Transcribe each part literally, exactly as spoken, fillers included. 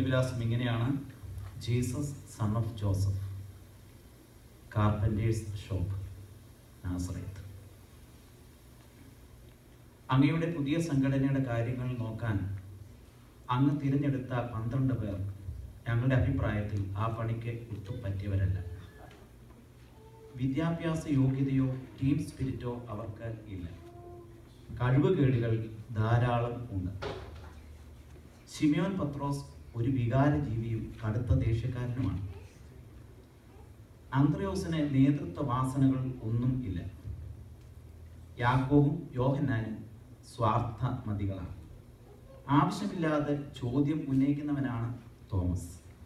മേൽവിലാസം ഇങ്ങനെയാണ്: Jesus son of Joseph, carpenter's shop, Nazareth. അങ്ങയുടെ പുതിയ സംഘടനയുടെ കാര്യങ്ങൾ നോക്കാൻ അങ്ങ് തിരഞ്ഞെടുത്ത പന്ത്രണ്ട് പേർ ഞങ്ങളുടെ അഭിപ്രായത്തിൽ ആ പണിക്ക് ഒത്തുപറ്റിയവരല്ല. വിദ്യാഭ്യാസ യോഗ്യതയോ ടീം സ്പിരിറ്റോ അവർക്ക് ഇല്ല. കഴിവുകേടുകൾ ധാരാളം ഉണ്ട്. ശിമയോൻ പത്രോസ് ഒരു വികാരജീവിയും കടുത്ത ദേഷ്യക്കാരനുമാണ്. അന്ത്രയോസിന് നേതൃത്വ വാസനകൾ ഒന്നും ഇല്ല. യാക്കോബും യോഹന്നാനും സ്വാർത്ഥ മതികളാണ്. ആവശ്യമില്ലാതെ ചോദ്യം ഉന്നയിക്കുന്നവനാണ് തോമസ്.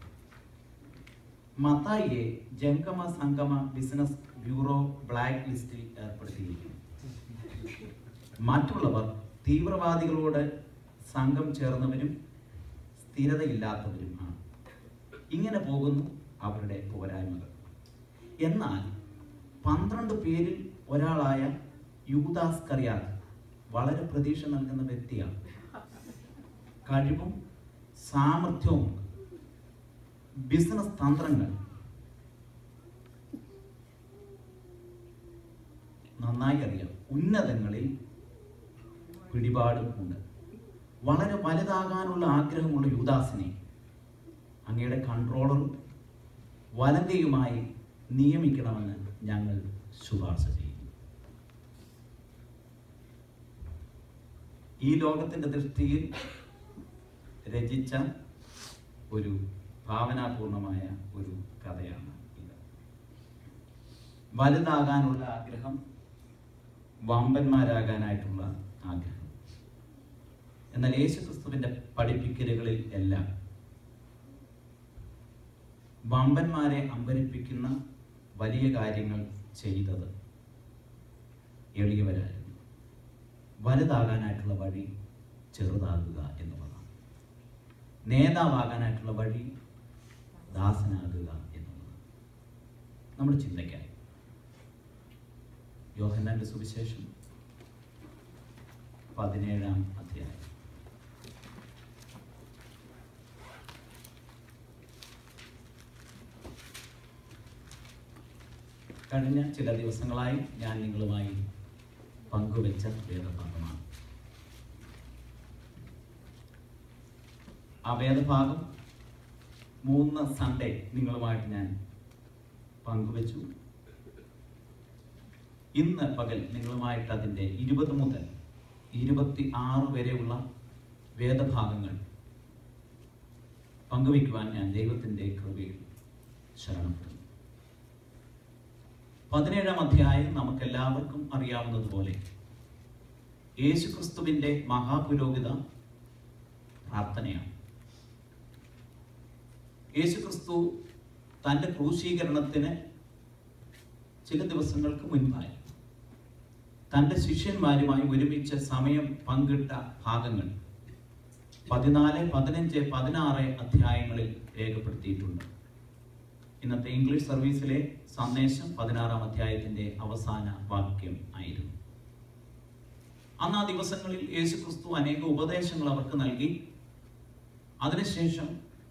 മത്തായിയെ ജംഗമ സംഗമ ബിസിനസ് ബ്യൂറോ ബ്ലാക്ക് ലിസ്റ്റിൽ ഏർപ്പെടുത്തിയിരിക്കുന്നു. മറ്റുള്ളവർ തീവ്രവാദികളോട് സംഘം ചേർന്നവരും സ്ഥിരതയില്ലാത്തവരുമാണ്. ഇങ്ങനെ പോകുന്നു അവരുടെ പോരായ്മകൾ. എന്നാൽ പന്ത്രണ്ട് പേരിൽ ഒരാളായ യൂദാസ്കറിയാത്ത് വളരെ പ്രതീക്ഷ നൽകുന്ന വ്യക്തിയാണ്. കഴിവും സാമർഥ്യവും ബിസിനസ് തന്ത്രങ്ങൾ നന്നായി അറിയാം. ഉന്നതങ്ങളിൽ പിടിപാടും ഉണ്ട്. വളരെ വലുതാകാനുള്ള ആഗ്രഹമുള്ള യൂദാസിനെ അങ്ങയുടെ കൺട്രോളറും വലങ്കയുമായി നിയമിക്കണമെന്ന് ഞങ്ങൾ ശുപാർശ ചെയ്യുന്നു. ഈ ലോകത്തിൻ്റെ ദൃഷ്ടിയിൽ രചിച്ച ഒരു ഭാവനാപൂർണമായ ഒരു കഥയാണ് ഇത്. വലുതാകാനുള്ള ആഗ്രഹം, വമ്പന്മാരാകാനായിട്ടുള്ള ആഗ്രഹം. എന്നാൽ യേശുക്രിസ്തുവിന്റെ പഠിപ്പിക്കലുകളിൽ എല്ലാം വമ്പന്മാരെ അമ്പരിപ്പിക്കുന്ന വലിയ കാര്യങ്ങൾ ചെയ്തത് എളിയവരായിരുന്നു. വലുതാകാനായിട്ടുള്ള വഴി ചെറുതാകുക എന്നുള്ളതാണ്. നേതാവാകാനായിട്ടുള്ള വഴി ദാസനാകുക എന്നുള്ളതാണ്. നമ്മുടെ ചിന്തയ്ക്കായി യോഹന്നാന്റെ സുവിശേഷം പതിനേഴാം അധ്യായം. കഴിഞ്ഞ ചില ദിവസങ്ങളായി ഞാൻ നിങ്ങളുമായി പങ്കുവെച്ച വേദഭാഗമാണ്. ആ വേദഭാഗം മൂന്ന് സൺഡേ നിങ്ങളുമായിട്ട് ഞാൻ പങ്കുവെച്ചു. ഇന്ന് പകൽ നിങ്ങളുമായിട്ട് അതിൻ്റെ ഇരുപത് മുതൽ ഇരുപത്തി ആറ് വരെയുള്ള വേദഭാഗങ്ങൾ പങ്കുവയ്ക്കുവാൻ ഞാൻ ദൈവത്തിൻ്റെ കൃപയിൽ ശരണപ്പെടുന്നു. പതിനേഴാം അധ്യായം നമുക്കെല്ലാവർക്കും അറിയാവുന്നതുപോലെ യേശുക്രിസ്തുവിൻ്റെ മഹാപുരോഹിത പ്രാർത്ഥനയാണ്. യേശുക്രിസ്തു തൻ്റെ ക്രൂശീകരണത്തിന് ചില ദിവസങ്ങൾക്ക് മുൻപായി തൻ്റെ ശിഷ്യന്മാരുമായി ഒരുമിച്ച് സമയം പങ്കിട്ട ഭാഗങ്ങൾ പതിനാല്, പതിനഞ്ച്, പതിനാറ് അധ്യായങ്ങളിൽ രേഖപ്പെടുത്തിയിട്ടുണ്ട്. ഇന്നത്തെ ഇംഗ്ലീഷ് സർവീസിലെ സന്ദേശം പതിനാറാം അധ്യായത്തിന്റെ അവസാന വാക്യം ആയിരുന്നു. അന്ന് ആ ദിവസങ്ങളിൽ യേശുക്രിസ്തു അനേക ഉപദേശങ്ങൾ അവർക്ക് നൽകി. അതിനുശേഷം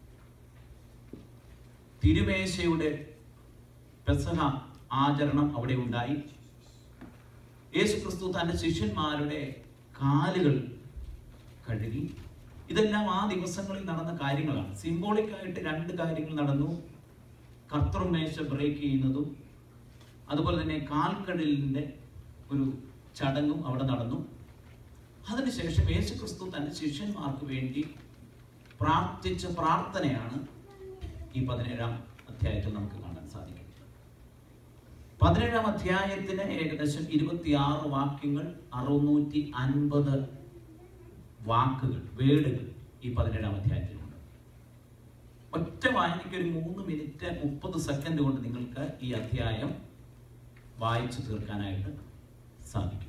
തിരുമേശയുടെ പെസഹ ആചരണം അവിടെ ഉണ്ടായി. യേശുക്രിസ്തു തൻ്റെ ശിഷ്യന്മാരുടെ കാലുകൾ കഴുകി. ഇതെല്ലാം ആ ദിവസങ്ങളിൽ നടന്ന കാര്യങ്ങളാണ്. സിംബോളിക്കായിട്ട് രണ്ട് കാര്യങ്ങൾ നടന്നു. കർത്തൃമേശ ബ്രേക്ക് ചെയ്യുന്നതും അതുപോലെ തന്നെ കാൽക്കടലിൻ്റെ ഒരു ചടങ്ങും അവിടെ നടന്നു. അതിനുശേഷം യേശുക്രിസ്തു തൻ്റെ ശിഷ്യന്മാർക്ക് വേണ്ടി പ്രാർത്ഥിച്ച പ്രാർത്ഥനയാണ് ഈ പതിനേഴാം അധ്യായത്തിൽ നമുക്ക് കാണാൻ സാധിക്കും. പതിനേഴാം അധ്യായത്തിന് ഏകദേശം ഇരുപത്തിയാറ് വാക്യങ്ങൾ, അറുന്നൂറ്റി അൻപത് വാക്കുകൾ, വേർഡുകൾ ഈ പതിനേഴാം അധ്യായത്തിലുണ്ട്. ഒറ്റ വായനയ്ക്ക് ഒരു മൂന്ന് മിനിറ്റ് മുപ്പത് സെക്കൻഡ് കൊണ്ട് നിങ്ങൾക്ക് ഈ അധ്യായം വായിച്ചു തീർക്കാനായിട്ട് സാധിക്കും.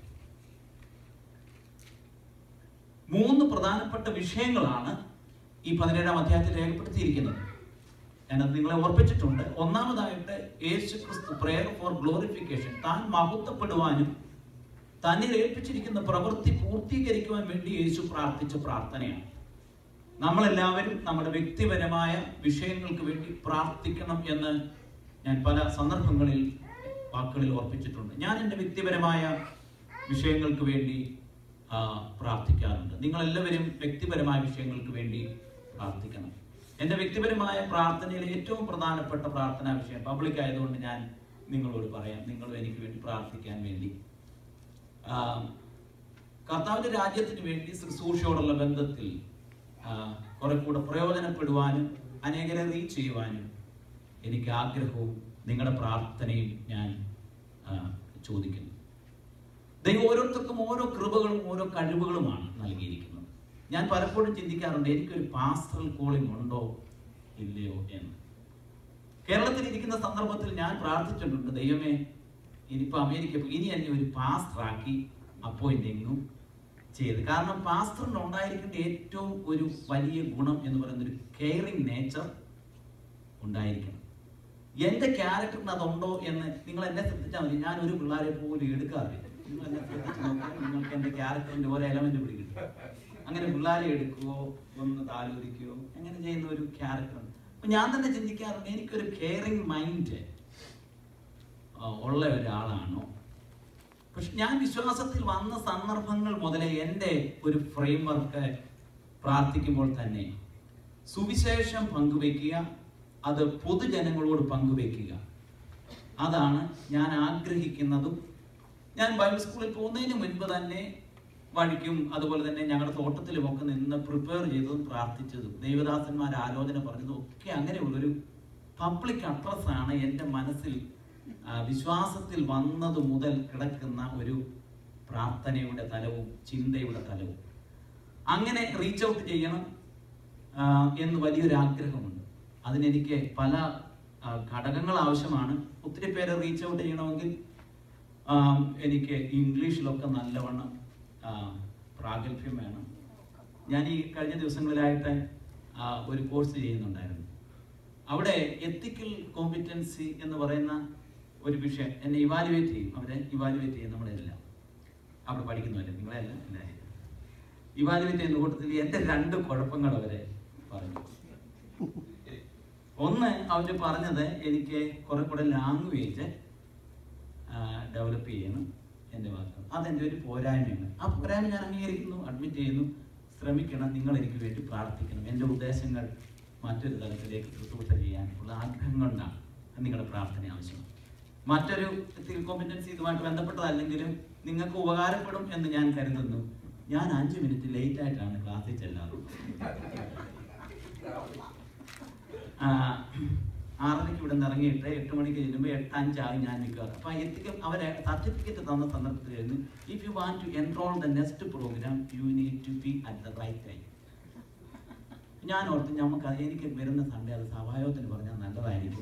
മൂന്ന് പ്രധാനപ്പെട്ട വിഷയങ്ങളാണ് ഈ പതിനേഴാം അധ്യായത്തിൽ രേഖപ്പെടുത്തിയിരിക്കുന്നത്. ഞാനത് നിങ്ങളെ ഓർപ്പിച്ചിട്ടുണ്ട്. ഒന്നാമതായിട്ട് യേശുക്രിസ്തു പ്രേയർ ഫോർ ഗ്ലോറിഫിക്കേഷൻ, താൻ മഹത്വപ്പെടുവാനും തന്നിൽ ഏൽപ്പിച്ചിരിക്കുന്ന പ്രവൃത്തി പൂർത്തീകരിക്കുവാൻ വേണ്ടി യേശു പ്രാർത്ഥിച്ച പ്രാർത്ഥനയാണ്. നമ്മളെല്ലാവരും നമ്മുടെ വ്യക്തിപരമായ വിഷയങ്ങൾക്ക് വേണ്ടി പ്രാർത്ഥിക്കണം എന്ന് ഞാൻ പല സന്ദർഭങ്ങളിൽ വാക്കുകളിൽ ഓർപ്പിച്ചിട്ടുണ്ട്. ഞാൻ എൻ്റെ വ്യക്തിപരമായ വിഷയങ്ങൾക്ക് വേണ്ടി പ്രാർത്ഥിക്കാറുണ്ട്. നിങ്ങളെല്ലാവരും വ്യക്തിപരമായ വിഷയങ്ങൾക്ക് വേണ്ടി പ്രാർത്ഥിക്കണം. എൻ്റെ വ്യക്തിപരമായ പ്രാർത്ഥനയിലെ ഏറ്റവും പ്രധാനപ്പെട്ട പ്രാർത്ഥനാ വിഷയം പബ്ലിക് ആയതുകൊണ്ട് ഞാൻ നിങ്ങളോട് പറയാം, നിങ്ങളും എനിക്ക് വേണ്ടി പ്രാർത്ഥിക്കാൻ വേണ്ടി. കർത്താവിൻ്റെ രാജ്യത്തിന് വേണ്ടി ശുശ്രൂഷയോടുള്ള ബന്ധത്തിൽ കുറെ കൂടെ പ്രയോജനപ്പെടുവാനും അനേകരെ റീച്ച് ചെയ്യുവാനും എനിക്ക് ആഗ്രഹവും നിങ്ങളുടെ പ്രാർത്ഥനയും ഞാൻ ചോദിക്കുന്നു. ദൈവം ഓരോരുത്തർക്കും ഓരോ കൃപകളും ഓരോ കഴിവുകളുമാണ് നൽകിയിരിക്കുന്നത്. ഞാൻ പലപ്പോഴും ചിന്തിക്കാറുണ്ട്, എനിക്കൊരു പാസ്റ്ററൽ കോളിംഗ് ഉണ്ടോ ഇല്ലയോ എന്ന്. കേരളത്തിൽ ഇരിക്കുന്ന സന്ദർഭത്തിൽ ഞാൻ പ്രാർത്ഥിച്ചിട്ടുണ്ട്, ദൈവമേ ഇനിയിപ്പോൾ അമേരിക്ക ഇനി എന്നെ ഒരു പാസ്റ്ററാക്കി അപ്പോയിന്റിങ്ങും ചെയ്ത്. കാരണം പാസ്റ്ററിന് ഉണ്ടായിരിക്കേണ്ട ഏറ്റവും ഒരു വലിയ ഗുണം എന്ന് പറയുന്ന ഒരു കെയറിങ് നേച്ചർ ഉണ്ടായിരിക്കണം. എൻ്റെ ക്യാരക്ടറിന് അതുണ്ടോ എന്ന് നിങ്ങൾ എന്നെ ശ്രദ്ധിച്ചാൽ മതി. ഞാൻ ഒരു പിള്ളേരെ പോലും എടുക്കാറില്ല. നിങ്ങൾ എന്നെ ശ്രദ്ധിച്ച് നോക്കാൻ നിങ്ങൾക്ക് എൻ്റെ ക്യാരക്ടറിൻ്റെ ഓരോ എലമെന്റ് പിടിക്കും. അങ്ങനെ പിള്ളേരെ എടുക്കുകയോ ഒന്ന് താലോലിക്കുകയോ അങ്ങനെ ചെയ്യുന്ന ഒരു ക്യാരക്ടറാണ്. അപ്പൊ ഞാൻ തന്നെ ചിന്തിക്കാറുണ്ട്, എനിക്കൊരു കെയറിങ് മൈൻഡ് ഉള്ള ഒരാളാണോ? പക്ഷെ ഞാൻ വിശ്വാസത്തിൽ വന്ന സന്ദർഭങ്ങൾ മുതലേ എൻ്റെ ഒരു ഫ്രെയിം വർക്ക് പ്രാർത്ഥിക്കുമ്പോൾ തന്നെ സുവിശേഷം പങ്കുവെക്കുക, അത് പൊതുജനങ്ങളോട് പങ്കുവെക്കുക, അതാണ് ഞാൻ ആഗ്രഹിക്കുന്നതും. ഞാൻ ബൈബിൾ സ്കൂളിൽ പോകുന്നതിന് മുൻപ് തന്നെ വഴിക്കും അതുപോലെ തന്നെ ഞങ്ങളുടെ തോട്ടത്തിലുമൊക്കെ നിന്ന് പ്രിപ്പയർ ചെയ്തതും പ്രാർത്ഥിച്ചതും ദൈവദാസന്മാർ ആലോചന പറഞ്ഞതും ഒക്കെ അങ്ങനെയുള്ളൊരു പബ്ലിക് അഡ്രസ്സാണ് എൻ്റെ മനസ്സിൽ വിശ്വാസത്തിൽ വന്നത് മുതൽ കിടക്കുന്ന ഒരു പ്രാർത്ഥനയുടെ തലവും ചിന്തയുടെ തലവും. അങ്ങനെ റീച്ച് ഔട്ട് ചെയ്യണം എന്ന് വലിയൊരു ആഗ്രഹമുണ്ട്. അതിനെനിക്ക് പല ഘടകങ്ങൾ ആവശ്യമാണ്. ഒത്തിരി പേരെ റീച്ച് ഔട്ട് ചെയ്യണമെങ്കിൽ എനിക്ക് ഇംഗ്ലീഷിലൊക്കെ നല്ലവണ്ണം പ്രാഗൽഭ്യം വേണം. ഞാൻ ഈ കഴിഞ്ഞ ദിവസങ്ങളിലായിട്ട് ഒരു കോഴ്സ് ചെയ്യുന്നുണ്ടായിരുന്നു. അവിടെ എത്തിക്കൽ കോമ്പിറ്റൻസി എന്ന് പറയുന്ന ഒരു വിഷയം എന്നെ ഇവാലുവേറ്റ് ചെയ്യും. അവരെ ഇവാലുവേറ്റ് ചെയ്യും, നമ്മളെല്ലാം അവിടെ പഠിക്കുന്നവരെ, നിങ്ങളെല്ലാം എല്ലാവരും ഇവാലുവേറ്റ് ചെയ്യുന്ന കൂട്ടത്തിൽ എൻ്റെ രണ്ട് കുഴപ്പങ്ങൾ അവരെ പറഞ്ഞു. ഒന്ന്, അവർ പറഞ്ഞത് എനിക്ക് കുറെ കൂടെ ലാംഗ്വേജ് ഡെവലപ്പ് ചെയ്യണം എൻ്റെ വാക്കുകൾ. അതെൻ്റെ ഒരു പോരായ്മയാണ്. ആ പോരായ്മ ഞാൻ അംഗീകരിക്കുന്നു, അഡ്മിറ്റ് ചെയ്യുന്നു. ശ്രമിക്കണം, നിങ്ങൾ എനിക്ക് വേണ്ടി പ്രാർത്ഥിക്കണം. എൻ്റെ ഉദ്ദേശങ്ങൾ മറ്റൊരു തലത്തിലേക്ക് ശുശ്രൂഷ ചെയ്യാനുള്ള ആഗ്രഹം കൊണ്ടാണ് നിങ്ങളുടെ പ്രാർത്ഥന ആവശ്യമാണ്. മറ്റൊരു എത്തിക്കൽ കോമ്പിറ്റൻസി ഇതുമായിട്ട് ബന്ധപ്പെട്ടതല്ലെങ്കിലും നിങ്ങൾക്ക് ഉപകാരപ്പെടും എന്ന് ഞാൻ കരുതുന്നു. ഞാൻ അഞ്ച് മിനിറ്റ് ലേറ്റ് ആയിട്ടാണ് ക്ലാസ്സിൽ ചെല്ലാറ്. ആറരയ്ക്ക് ഇവിടെ നിന്ന് ഇറങ്ങിയിട്ട് എട്ട് മണിക്ക് ചെല്ലുമ്പോൾ എട്ട് അഞ്ചായി ഞാൻ നിൽക്കാറ്. അപ്പൊ എത്തിക്കൽ അവരെ സർട്ടിഫിക്കറ്റ് തന്ന സന്ദർഭത്തിലായിരുന്നു, if you want to enrol the next programme you need to be at the right time. ഞാൻ ഓർത്ത് നമുക്ക് എനിക്ക് വരുന്ന സൺഡേ അത് സഭായോഗത്തിന് പറഞ്ഞാൽ നല്ലതായിരിക്കും.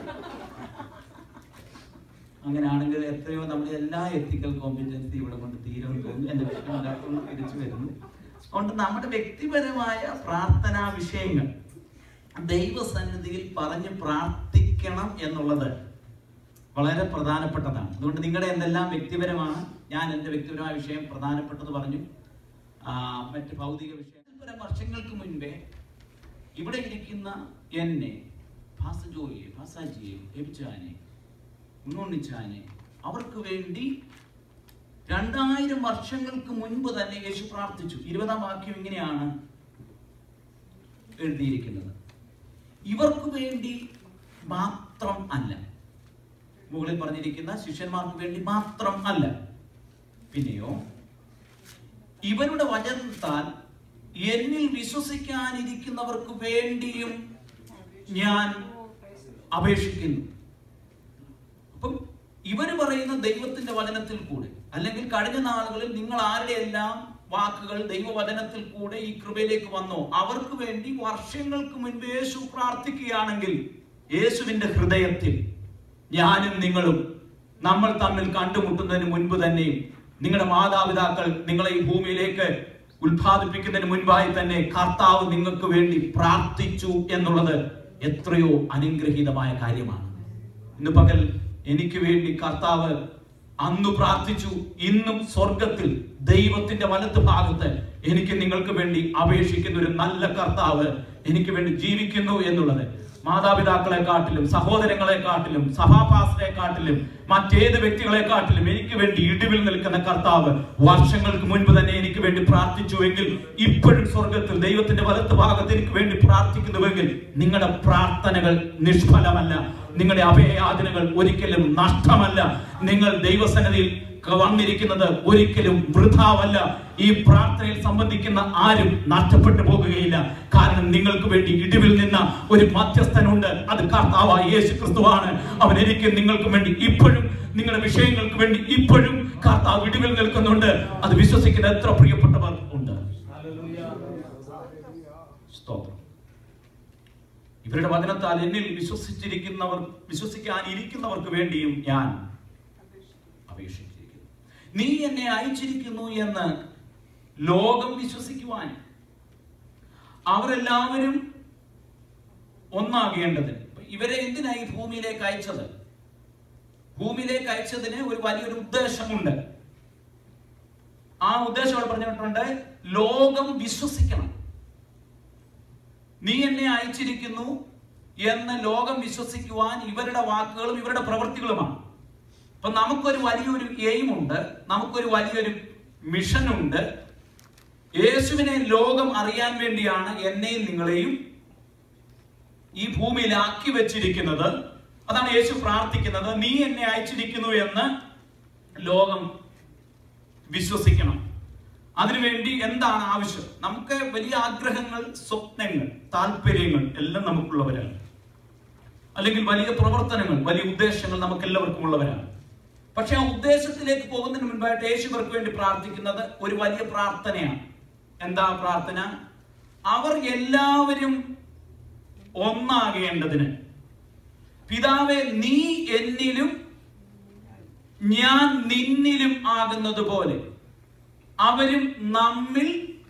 അങ്ങനെയാണെങ്കിൽ എത്രയോ നമ്മുടെ എല്ലാ എത്തിക്കൽ കോമ്പിറ്റൻസി ഇവിടെ കൊണ്ട് തീരുമെന്ന് തോന്നുന്നു. എൻ്റെ വിഷയം തിരിച്ചു വരുന്നു. അതുകൊണ്ട് നമ്മുടെ വ്യക്തിപരമായ പ്രാർത്ഥനാ വിഷയങ്ങൾ ദൈവസന്നിധിയിൽ പറഞ്ഞ് പ്രാർത്ഥിക്കണം എന്നുള്ളത് വളരെ പ്രധാനപ്പെട്ടതാണ്. അതുകൊണ്ട് നിങ്ങളുടെ എന്തെല്ലാം വ്യക്തിപരമാണ്, ഞാൻ എൻ്റെ വ്യക്തിപരമായ വിഷയം പ്രധാനപ്പെട്ടത് പറഞ്ഞു. മറ്റ് ഭൗതിക വിഷയം വർഷങ്ങൾക്ക് മുൻപേ ഇവിടെ ഇരിക്കുന്ന എന്നെ, ഭാസജോയെ, ഭാസാജിയെ, എബിച്ചാനെ, ഉണ്ണുണ്ണിച്ചാനെ, അവർക്ക് വേണ്ടി രണ്ടായിരം വർഷങ്ങൾക്ക് മുൻപ് തന്നെ യേശു പ്രാർത്ഥിച്ചു. ഇരുപതാം വാക്യം ഇങ്ങനെയാണ് എഴുതിയിരിക്കുന്നത്, ഇവർക്ക് വേണ്ടി മാത്രം അല്ല, മുകളിൽ പറഞ്ഞിരിക്കുന്ന ശിഷ്യന്മാർക്ക് വേണ്ടി മാത്രം അല്ല, പിന്നെയോ ഇവരുടെ വചനത്താൽ എന്നിൽ വിശ്വസിക്കാനിരിക്കുന്നവർക്ക് വേണ്ടിയും ഞാൻ അപേക്ഷിക്കുന്നു. അപ്പം ഇവര് പറയുന്ന ദൈവത്തിന്റെ വചനത്തിൽ കൂടെ, അല്ലെങ്കിൽ കഴിഞ്ഞ നാളുകളിൽ നിങ്ങൾ ആരുടെയെല്ലാം വാക്കുകൾ ദൈവവചനത്തിൽ കൂടെ ഈ കൃപയിലേക്ക് വന്നോ അവർക്ക് വേണ്ടി വർഷങ്ങൾക്ക് മുൻപ് യേശു പ്രാർത്ഥിക്കുകയാണെങ്കിൽ, യേശുവിന്റെ ഹൃദയത്തിൽ ഞാനും നിങ്ങളും നമ്മൾ തമ്മിൽ കണ്ടുമുട്ടുന്നതിന് മുൻപ് തന്നെയും നിങ്ങളുടെ മാതാപിതാക്കൾ നിങ്ങളെ ഈ ഭൂമിയിലേക്ക് ഉത്പാദിപ്പിക്കുന്നതിന് മുൻപായി തന്നെ കർത്താവ് നിങ്ങൾക്ക് വേണ്ടി പ്രാർത്ഥിച്ചു എന്നുള്ളത് എത്രയോ അനുഗ്രഹീതമായ കാര്യമാണ്. ഇന്ന് പകൽ എനിക്ക് വേണ്ടി കർത്താവ് അന്ന് പ്രാർത്ഥിച്ചു, ഇന്നും സ്വർഗത്തിൽ ദൈവത്തിന്റെ വലത്ത് ഭാഗത്ത് എനിക്ക് നിങ്ങൾക്ക് വേണ്ടി അപേക്ഷിക്കുന്ന ഒരു നല്ല കർത്താവ് എനിക്ക് വേണ്ടി ജീവിക്കുന്നു എന്നുള്ളത് മാതാപിതാക്കളെക്കാട്ടിലും സഹോദരങ്ങളെക്കാട്ടിലും സഭാപാസ്റ്ററെക്കാട്ടിലും മറ്റേത് വ്യക്തികളെക്കാട്ടിലും എനിക്ക് വേണ്ടി ഇടിവിൽ നിൽക്കുന്ന കർത്താവ് വർഷങ്ങൾക്ക് മുൻപ് തന്നെ എനിക്ക് വേണ്ടി പ്രാർത്ഥിച്ചുവെങ്കിൽ ഇപ്പോഴും സ്വർഗത്തിൽ ദൈവത്തിന്റെ വലത്ത് ഭാഗത്ത് എനിക്ക് വേണ്ടി പ്രാർത്ഥിക്കുന്നുവെങ്കിൽ നിങ്ങളുടെ പ്രാർത്ഥനകൾ നിഷ്ഫലമല്ല, നിങ്ങളുടെ അഭയയാചനകൾ ഒരിക്കലും നഷ്ടമല്ല. നിങ്ങൾ ദൈവസന്നിധിയിൽ വന്നിരിക്കുന്നത് ഒരിക്കലും വൃഥാവല്ല. ഈ പ്രാർത്ഥനയിൽ സംബന്ധിക്കുന്ന ആരും നഷ്ടപ്പെട്ടു പോകുകയില്ല. കാരണം നിങ്ങൾക്ക് വേണ്ടി ഇടിവിൽ നിന്ന ഒരു മധ്യസ്ഥനുണ്ട്, അത് കർത്താവായ യേശു ക്രിസ്തുവാണ്. അവൻ എനിക്ക് നിങ്ങൾക്ക് വേണ്ടി ഇപ്പോഴും നിങ്ങളുടെ വിഷയങ്ങൾക്ക് വേണ്ടി ഇപ്പോഴും കർത്താവ് ഇടിവിൽ നിൽക്കുന്നുണ്ട്. അത് വിശ്വസിക്കുന്ന എത്ര പ്രിയപ്പെട്ടവർ ഉണ്ട്? സ്തോത്രം. ഇവരുടെ വചനത്താൽ എന്നിൽ വിശ്വസിച്ചിരിക്കുന്നവർ വിശ്വസിക്കാനിരിക്കുന്നവർക്ക് വേണ്ടിയും ഞാൻ അപേക്ഷിച്ചിരിക്കുന്നു. നീ എന്നെ അയച്ചിരിക്കുന്നു എന്ന് ലോകം വിശ്വസിക്കുവാൻ അവരെല്ലാവരും ഒന്നാകേണ്ടത്. ഇവരെ എന്തിനായി ഭൂമിയിലേക്ക് അയച്ചത്? ഭൂമിയിലേക്ക് അയച്ചതിന് ഒരു വലിയൊരു ഉദ്ദേശമുണ്ട്. ആ ഉദ്ദേശം അവിടെ പറഞ്ഞിട്ടുണ്ട്, ലോകം വിശ്വസിക്കണം. നീ എന്നെ അയച്ചിരിക്കുന്നു എന്ന് ലോകം വിശ്വസിക്കുവാൻ ഇവരുടെ വാക്കുകളും ഇവരുടെ പ്രവൃത്തികളുമാണ്. അപ്പൊ നമുക്കൊരു വലിയൊരു എയിം ഉണ്ട്, നമുക്കൊരു വലിയൊരു മിഷൻ ഉണ്ട്. യേശുവിനെ ലോകം അറിയാൻ വേണ്ടിയാണ് എന്നെയും നിങ്ങളെയും ഈ ഭൂമിയിലാക്കി വെച്ചിരിക്കുന്നത്. അതാണ് യേശു പ്രാർത്ഥിക്കുന്നത്, നീ എന്നെ അയച്ചിരിക്കുന്നു എന്ന് ലോകം വിശ്വസിക്കണം. അതിനുവേണ്ടി എന്താണ് ആവശ്യം? നമുക്ക് വലിയ ആഗ്രഹങ്ങൾ, സ്വപ്നങ്ങൾ, താല്പര്യങ്ങൾ എല്ലാം നമുക്കുള്ളവരാണ്. അല്ലെങ്കിൽ വലിയ പ്രവർത്തനങ്ങൾ, വലിയ ഉദ്ദേശങ്ങൾ നമുക്ക് എല്ലാവർക്കും ഉള്ളവരാണ്. പക്ഷെ ആ ഉദ്ദേശത്തിലേക്ക് പോകുന്നതിന് മുൻപായിട്ട് യേശു ഇവർക്ക് വേണ്ടി പ്രാർത്ഥിക്കുന്നത് ഒരു വലിയ പ്രാർത്ഥനയാണ്. എന്താ പ്രാർത്ഥന? അവർ എല്ലാവരും ഒന്നാകേണ്ടതിന്. പിതാവേ, നീ എന്നിലും ഞാൻ നിന്നിലും ആകുന്നത് പോലെ അവരും നമ്മിൽ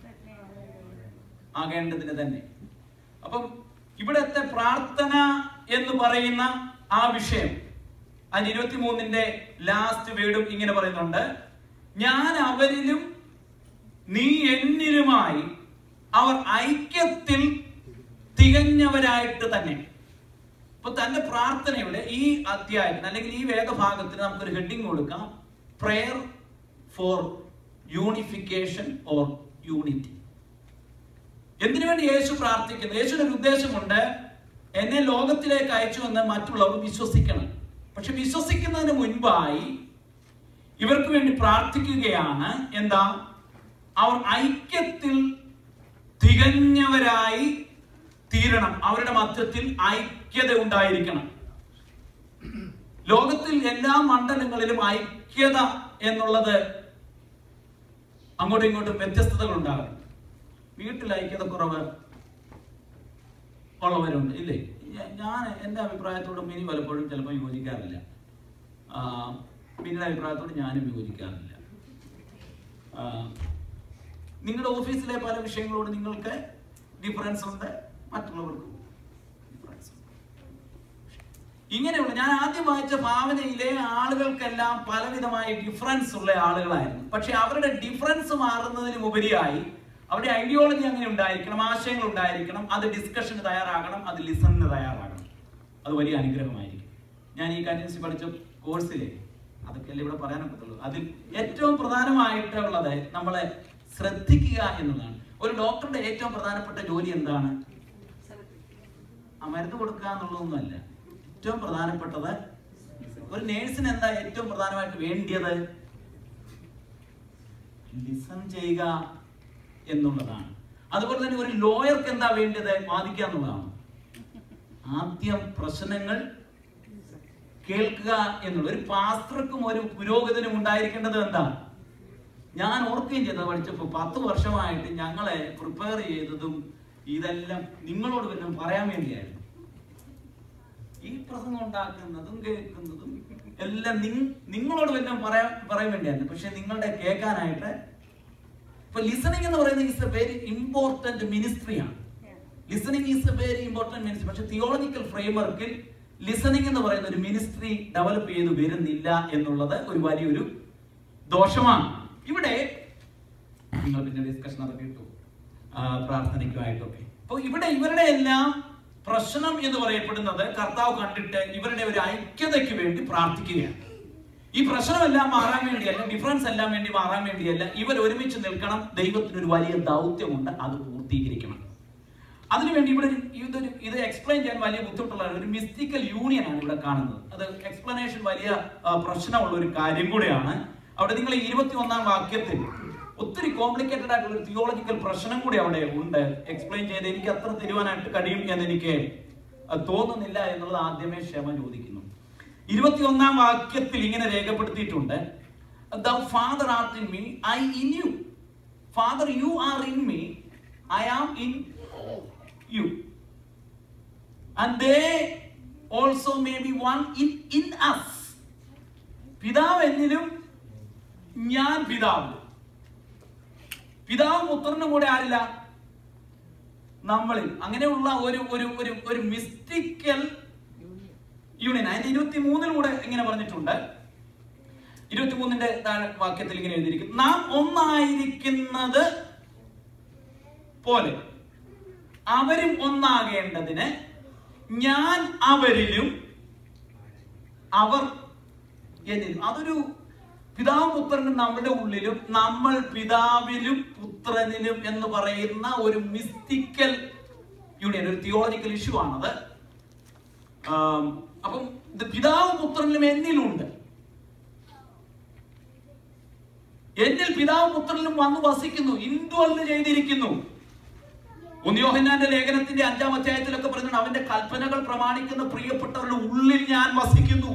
ആകേണ്ടതിന് തന്നെ. അപ്പം ഇവിടത്തെ പ്രാർത്ഥന എന്ന് പറയുന്ന ആ വിഷയം, അതിന് ഇരുപത്തി മൂന്നിന്റെ ലാസ്റ്റ് വേർഡും ഇങ്ങനെ പറയുന്നുണ്ട്, ഞാൻ അവരിലും നീ എന്നിലുമായി അവർ ഐക്യത്തിൽ തികഞ്ഞവരായിട്ട് തന്നെ. അപ്പൊ തന്റെ പ്രാർത്ഥനയുടെ ഈ അധ്യായത്തിന് അല്ലെങ്കിൽ ഈ വേദഭാഗത്തിന് നമുക്കൊരു ഹെഡിങ് കൊടുക്കാം, prayer for unification or unity. എന്തിനു വേണ്ടി യേശു പ്രാർത്ഥിക്കുന്നു? യേശുവിന് ഒരു ഉദ്ദേശമുണ്ട്. എന്നെ ലോകത്തിലേക്ക് അയച്ചു എന്ന് മറ്റുള്ളവർ വിശ്വസിക്കണം. പക്ഷെ വിശ്വസിക്കുന്നതിന് മുൻപായി ഇവർക്ക് വേണ്ടി പ്രാർത്ഥിക്കുകയാണ്. എന്താ? അവർ ഐക്യത്തിൽ തികഞ്ഞവരായി തീരണം. അവരുടെ മധ്യത്തിൽ ഐക്യത ഉണ്ടായിരിക്കണം. ലോകത്തിൽ എല്ലാ മണ്ഡലങ്ങളിലും ഐക്യത എന്നുള്ളത് അങ്ങോട്ടും ഇങ്ങോട്ടും വ്യത്യസ്തതകൾ ഉണ്ടാകും. വീട്ടിൽ ഐക്യത കുറവ് ഉള്ളവരുണ്ട്, ഇല്ലേ? ഞാൻ എൻ്റെ അഭിപ്രായത്തോട് മിനി പലപ്പോഴും ചിലപ്പോൾ യോജിക്കാറില്ല. മിനിയുടെ അഭിപ്രായത്തോട് ഞാനും യോജിക്കാറില്ല. നിങ്ങളുടെ ഓഫീസിലെ പല വിഷയങ്ങളോട് നിങ്ങൾക്ക് ഡിഫറൻസ് ഉണ്ട്, മറ്റുള്ളവർക്കും ഡിഫറൻസ് ഉണ്ട്. ഇങ്ങനെയുള്ള ഞാൻ ആദ്യം വായിച്ച ഭാവനയിലെ ആളുകൾക്കെല്ലാം പലവിധമായ ഡിഫറൻസ് ഉള്ള ആളുകളായിരുന്നു. പക്ഷെ അവരുടെ ഡിഫറൻസ് മാറുന്നതിന് ഉപരിയായി അവരുടെ ഐഡിയോളജി അങ്ങനെ ഉണ്ടായിരിക്കണം, ആശയങ്ങൾ ഉണ്ടായിരിക്കണം, അത് ഡിസ്കഷന് തയ്യാറാകണം, അത് ലിസണിന് തയ്യാറാകണം. അത് വലിയ അനുഗ്രഹമായിരിക്കും. ഞാൻ ഈ കൺവെൻസി പഠിച്ച കോഴ്സിലെ അതൊക്കെ അല്ലേ ഇവിടെ പറയാനൊക്കത്തുള്ളൂ. അതിൽ ഏറ്റവും പ്രധാനമായിട്ടുള്ളത് നമ്മളെ ശ്രദ്ധിക്കുക എന്നതാണ്. ഒരു ഡോക്ടറുടെ ഏറ്റവും പ്രധാനപ്പെട്ട ജോലി എന്താണ്? ആ മരുന്ന് കൊടുക്കുക എന്നുള്ളതൊന്നുമല്ല. ഏറ്റവും പ്രധാനപ്പെട്ടത്, ഒരു നേഴ്സിന് എന്താ ഏറ്റവും പ്രധാനമായിട്ട് വേണ്ടിയത്? ലിസൺ ചെയ്യുക എന്നുള്ളതാണ്. അതുപോലെ തന്നെ ഒരു ലോയർക്ക് എന്താ വേണ്ടത്? വാദിക്കുക എന്നുള്ളതാണ്. ആദ്യം പ്രശ്നങ്ങൾ കേൾക്കുക എന്നുള്ള. ഒരു പാസ്റ്റർക്കും ഒരു പുരോഗതിനും ഉണ്ടായിരിക്കേണ്ടത് എന്താ? ഞാൻ ഓർക്കുകയും ചെയ്തത് പഠിച്ചപ്പോൾ പത്ത് വർഷമായിട്ട് ഞങ്ങളെ പ്രിപ്പയർ ചെയ്തതും ഇതെല്ലാം നിങ്ങളോട് വല്ലതും പറയാൻ വേണ്ടിയായിരുന്നു. ഈ പ്രസംഗം ഉണ്ടാക്കുന്നതും കേൾക്കുന്നതും എല്ലാം നിങ്ങളോട് വല്ലതും പറയാൻ പറയാൻ വേണ്ടിയായിരുന്നു. പക്ഷെ നിങ്ങളുടെ കേൾക്കാനായിട്ട് ഇപ്പൊ ലിസണിങ് എന്ന് പറയുന്നത് ഈസ് എ വെരി ഇമ്പോർട്ടന്റ് മിനിസ്ട്രിയാണ്. Listening is a very important ministry. പക്ഷെ തിയോളജിക്കൽ ഫ്രെയിംവർക്കിൽ ലിസണിങ് എന്ന് പറയുന്ന ഒരു മിനിസ്ട്രി ഡെവലപ്പ് ചെയ്ത് വരുന്നില്ല എന്നുള്ളത് ഒരു വലിയൊരു ദോഷമാണ്. ഇവിടെ നിങ്ങൾ പിന്നെ ഡിസ്കഷൻ നടത്തിയിട്ടു പ്രാർത്ഥനയ്ക്കുമായിട്ടൊക്കെ. അപ്പോൾ ഇവിടെ ഇവരുടെ എല്ലാം പ്രശ്നം എന്ന് പറയപ്പെടുന്നത് കർത്താവ് കണ്ടിട്ട് ഇവരുടെ ഒരു ഐക്യതയ്ക്ക് വേണ്ടി പ്രാർത്ഥിക്കുകയാണ്. ഈ പ്രശ്നമെല്ലാം മാറാൻ വേണ്ടിയല്ല, ഡിഫറൻസ് എല്ലാം വേണ്ടി മാറാൻ വേണ്ടിയല്ല, ഇവർ ഒരുമിച്ച് നിൽക്കണം. ദൈവത്തിനൊരു വലിയ ദൗത്യമുണ്ട്, അത് പൂർത്തീകരിക്കണം. അതിനുവേണ്ടി ഇവിടെ ഇതൊരു ഇത് എക്സ്പ്ലെയിൻ ചെയ്യാൻ വലിയ ബുദ്ധിമുട്ടുള്ള ഒരു മിസ്റ്റിക്കൽ യൂണിയൻ ആണ് ഇവിടെ കാണുന്നത്. അത് എക്സ്പ്ലനേഷൻ വലിയ പ്രശ്നമുള്ള ഒരു കാര്യം കൂടെയാണ്. അവിടെ നിങ്ങൾ ഇരുപത്തി ഒന്നാം വാക്യത്തിൽ ഒത്തിരി കോംപ്ലിക്കേറ്റഡ് ആയിട്ടുള്ള ഒരു തിയോളജിക്കൽ പ്രശ്നം കൂടി അവിടെ ഉണ്ട്. എക്സ്പ്ലെയിൻ ചെയ്ത് എനിക്ക് അത്ര തരുവാനായിട്ട് കഴിയും എന്ന് എനിക്ക് തോന്നുന്നില്ല എന്നുള്ളത് ആദ്യമേ ക്ഷമ ചോദിക്കുന്നു. ഇരുപത്തി ഒന്നാം വാക്യത്തിൽ ഇങ്ങനെ രേഖപ്പെടുത്തിയിട്ടുണ്ട്, Thou Father art in me, I in you. Father, you are in me, I am in you. And they also may be one in, in us. പിതാവ് എന്നിലും ഞാൻ പിതാവിലും. പിതാവും പുത്രനും കൂടെ ആരില്ല? നമ്മളിൽ. അങ്ങനെയുള്ള ഒരു ഒരു ഒരു ഒരു മിസ്റ്റിക്കൽ യൂണിയൻ. അതിന്റെ ഇരുപത്തി മൂന്നിലൂടെ ഇങ്ങനെ പറഞ്ഞിട്ടുണ്ട്. ഇരുപത്തി മൂന്നിന്റെ താഴെ വാക്യത്തിൽ ഇങ്ങനെ എഴുതിയിരിക്കും, നാം ഒന്നായിരിക്കുന്നത് പോലെ അവരും ഒന്നാകേണ്ടതിന് ഞാൻ അവരിലും അവർ എന്നിലും. അതൊരു പിതാവും പുത്രനും നമ്മുടെ ഉള്ളിലും നമ്മൾ പിതാവിലും പുത്രനിലും എന്ന് പറയുന്ന ഒരു മിസ്റ്റിക്കൽ യൂണിയൻ, ഒരു തിയോളജിക്കൽ ഇഷ്യൂ ആണത്. അപ്പം ഇത് പിതാവും പുത്രനിലും എന്നിലുണ്ട്. എന്നിൽ പിതാവും പുത്രനിലും വന്നു വസിക്കുന്നു, ഇൻഡ്വെൽ ചെയ്തിരിക്കുന്നു. ഒന്ന് യോഹന്നാന്റെ ലേഖനത്തിന്റെ അഞ്ചാം അധ്യായത്തിലൊക്കെ പറയുന്നത് അവന്റെ കൽപ്പനകൾ പ്രമാണിക്കുന്ന പ്രിയപ്പെട്ടവരുടെ ഉള്ളിൽ ഞാൻ വസിക്കുന്നു.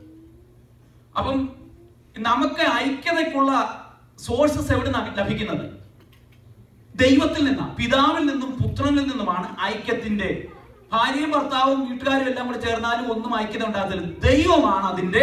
അപ്പം നമുക്ക് ഐക്യതയ്ക്കുള്ള സോഴ്സസ് എവിടെ ലഭിക്കുന്നത്? ദൈവത്തിൽ നിന്നാണ്, പിതാവിൽ നിന്നും പുത്രനിൽ നിന്നുമാണ് ഐക്യത്തിന്റെ. ഭാര്യയും ഭർത്താവും വീട്ടുകാരും എല്ലാം കൂടെ ചേർന്നാലും ഒന്നും ഐക്യത ഉണ്ടാകത്തില്ല. ദൈവമാണ് അതിന്റെ